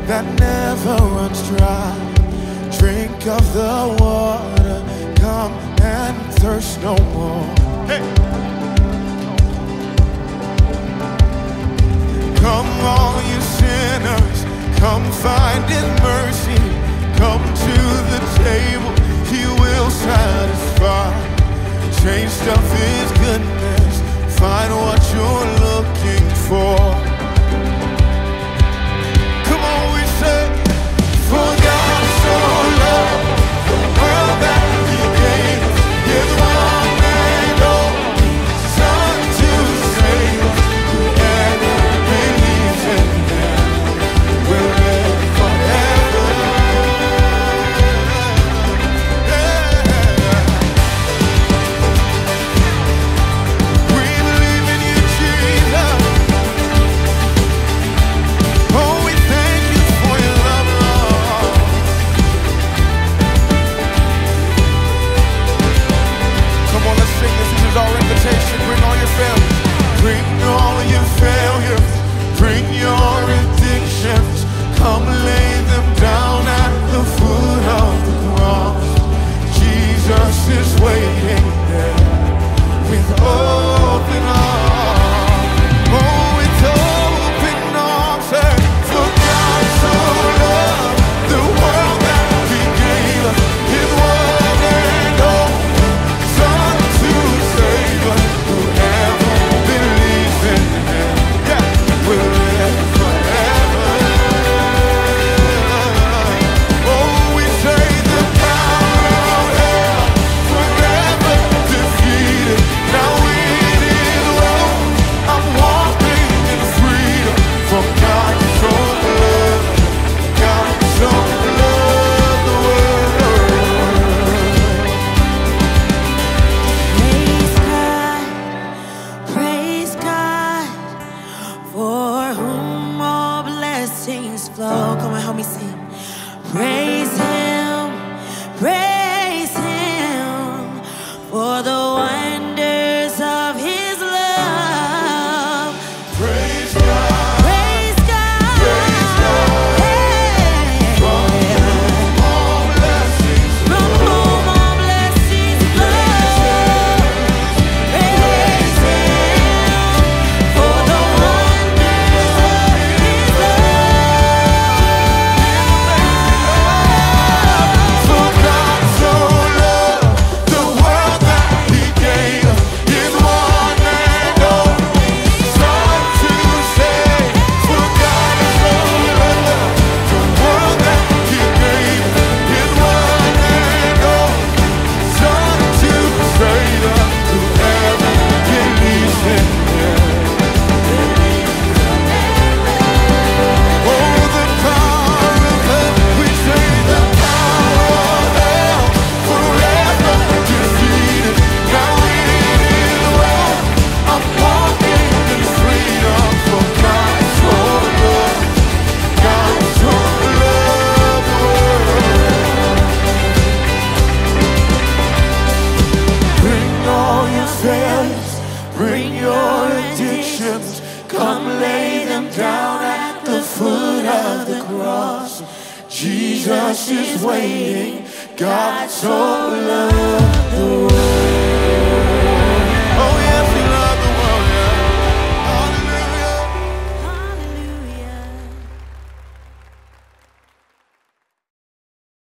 that never runs dry. Drink of the water, come and thirst no more. Hey. Come all you sinners, come finding mercy. Come to the table, He will satisfy. Taste of His goodness, find what you're looking for. Come on, we say, for God so loved the world that He gave His one and only Son to save us. Whoever believes in Him will live forever. Yeah. We believe in You, Jesus. Oh, we thank You for Your love, Lord. Come on, let's sing this. This is our invitation. Bring all your failures. Bring all your failures. Bring your addictions. Come lay them down at the foot of the cross. Jesus is waiting there with open arms. Oh, with open arms. Hey, for God so loved the world that He gave us His one and only Son to save us. Whoever believes in Him, yeah, will live forever. Oh, we say the power of hell forever defeated. Now it is well. I'm walking in freedom. For God so loved, God so loved the world. Praise God, for whom all blessings flow. Come on, help me sing. Praise Him, for the wonders of His love. Praise God, Praise God, from whom all blessings from whom all blessings flow. Praise Him, for the wonders of His love. For God so loved the world that He gave His one and only Son to save. For God so loved the world that He gave His one and only Son to save us. Whoever believes in Him. Oh, the power of hell, we say the power of hell forever defeated. Now it is well. I'm walking in freedom. For God so loved, God so loved the world. Bring all your failures, bring your addictions. Come lay them down at the foot of the cross. Jesus is waiting. God so loved the world.